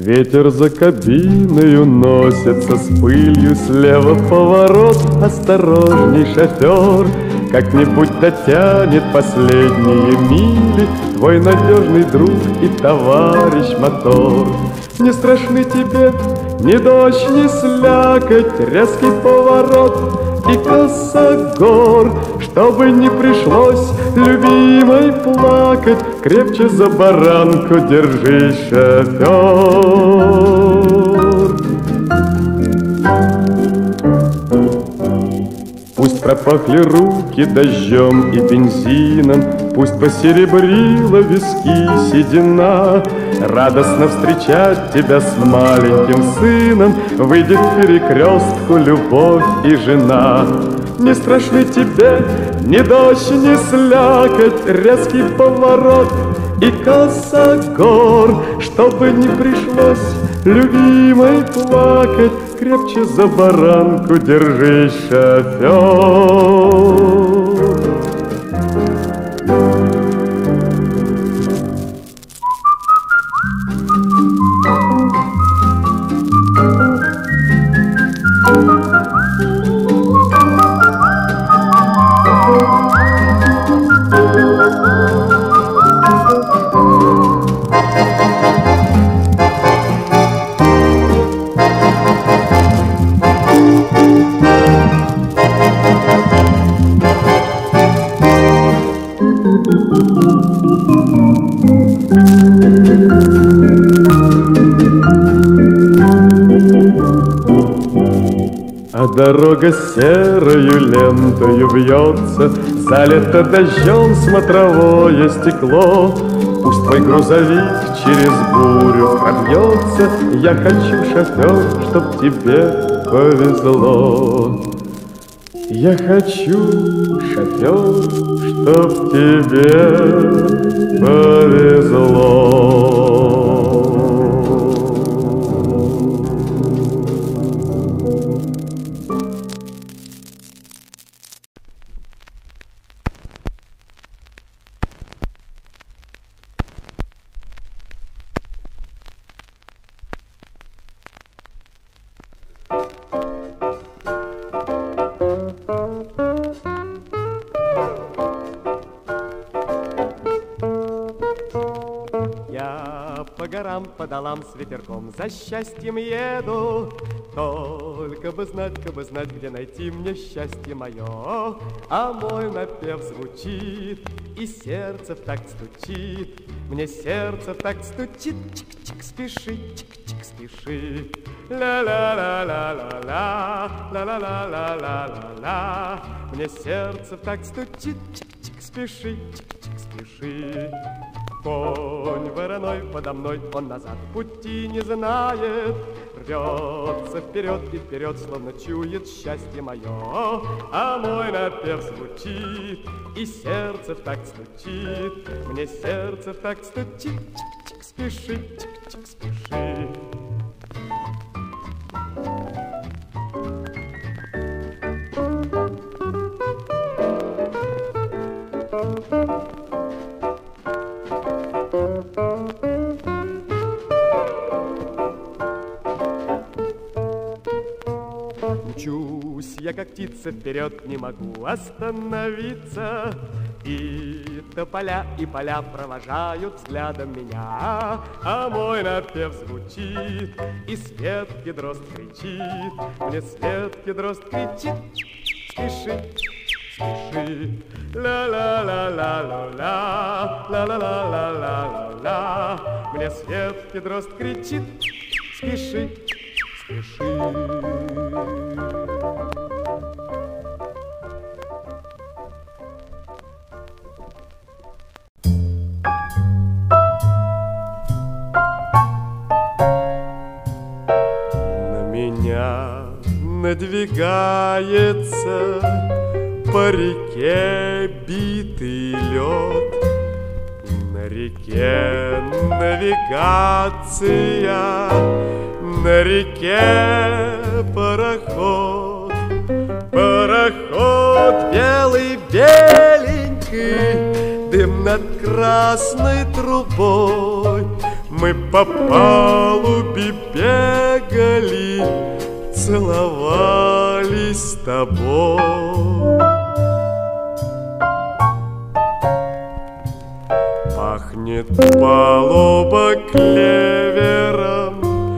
Ветер за кабиной уносится с пылью, слева поворот, осторожней, шофер. Как-нибудь дотянет последние мили твой надежный друг и товарищ мотор. Не страшны тебе ни дождь, ни слякоть, резкий поворот и косогор. Чтобы не пришлось любимой плакать, крепче за баранку держись, шофер. Пусть пропахли руки дождем и бензином, пусть посеребрила виски седина. Радостно встречать тебя с маленьким сыном выйдет к перекрестку любовь и жена. Не страшны тебе ни дождь, ни слякоть, резкий поворот и косогор. Чтобы не пришлось любимой плакать, крепче за баранку держись, шофер. А дорога серою лентою вьется, залито дождем смотровое стекло. Пусть твой грузовик через бурю пробьется, я хочу, шофер, чтоб тебе повезло. Я хочу, шофер, чтоб тебе повезло. По горам, по долам с ветерком за счастьем еду. Только бы знать, где найти мне счастье мое. А мой напев звучит, и сердце в такт стучит. Мне сердце в такт стучит, чик-чик, спеши, чик-чик, спеши. Ла-ла-ла-ла-ла-ла, ла-ла-ла-ла-ла-ла. Мне сердце в такт стучит, чик-чик, спеши, чик-чик, спеши. Конь вороной подо мной, он назад пути не знает. Рвется вперед и вперед, словно чует счастье мое. А мой напев звучит, и сердце в такт стучит. Мне сердце в такт стучит, чик-чик, спеши, чик-чик, спеши. Мчусь я, как птица, вперед, не могу остановиться. И тополя, и поля провожают взглядом меня. А мой напев звучит, и светкий дрозд кричит. Мне светкий дрозд кричит, спеши, спеши. Ла-ла-ла-ла-ла-ла, ла-ла-ла-ла-ла-ла. Мне светкий дрозд кричит, спеши, спеши. На меня надвигается по реке битый лед. На реке навигация, на реке пароход. Пароход белый, беленький, дым над красной трубой. Мы по палубе бегали, целовались с тобой. Пахнет палуба клевером,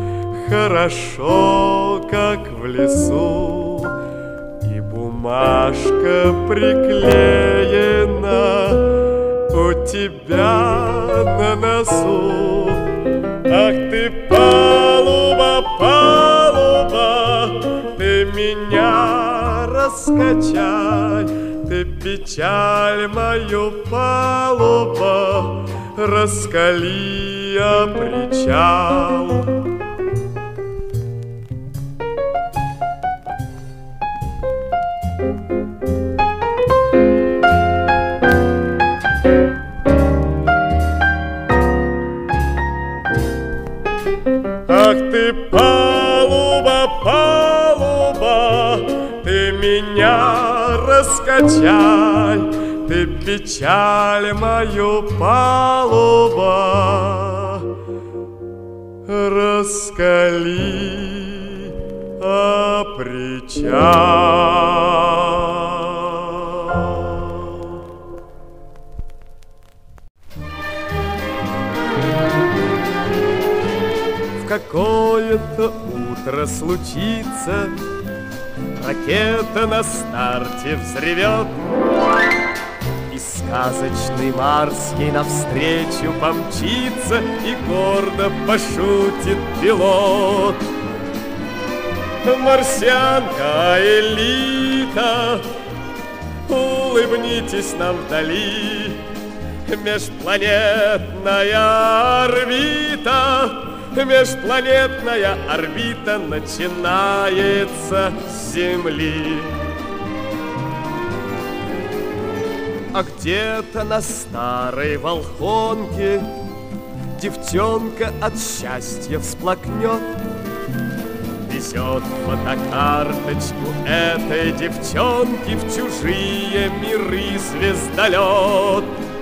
хорошо, как в лесу, и бумажка приклеена у тебя на носу. Ах ты, палуба, палуба, ты меня раскачай, ты печаль мою, палуба, раскали я причал. Ах ты, палуба, палуба, ты меня раскачай, ты печаль мою, палуба, раскали, а причал. В какое-то утро случится, ракета на старте взревет, и сказочный Марс ей навстречу помчится, и гордо пошутит пилот. Марсианка элита, улыбнитесь нам вдали, межпланетная орбита, межпланетная орбита начинается с Земли. А где-то на старой Волхонке девчонка от счастья всплакнет, везет фотокарточку этой девчонки в чужие миры звездолет.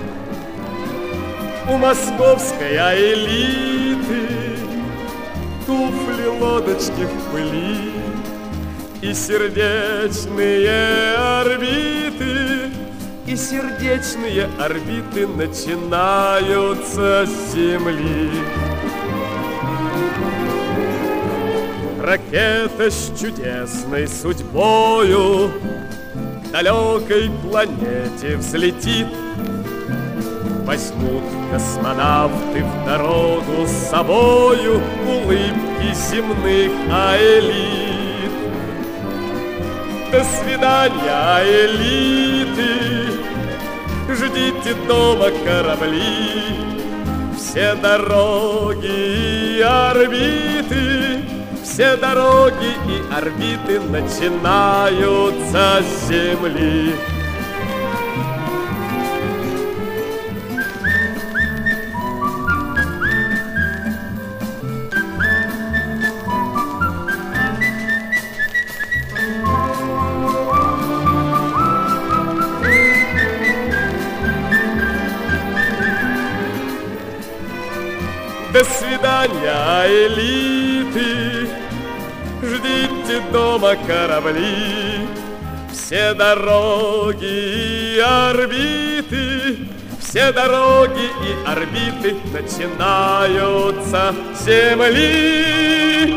У московской элиты туфли, лодочки в пыли и сердечные орбиты, и сердечные орбиты начинаются с Земли. Ракета с чудесной судьбою к далекой планете взлетит, возьмут космонавты в дорогу с собою улыбки земных элит. До свидания, элиты, ждите дома корабли, все дороги и орбиты, все дороги и орбиты начинаются с Земли. До свидания, элиты, ждите дома корабли, все дороги и орбиты, все дороги и орбиты начинаются с Земли.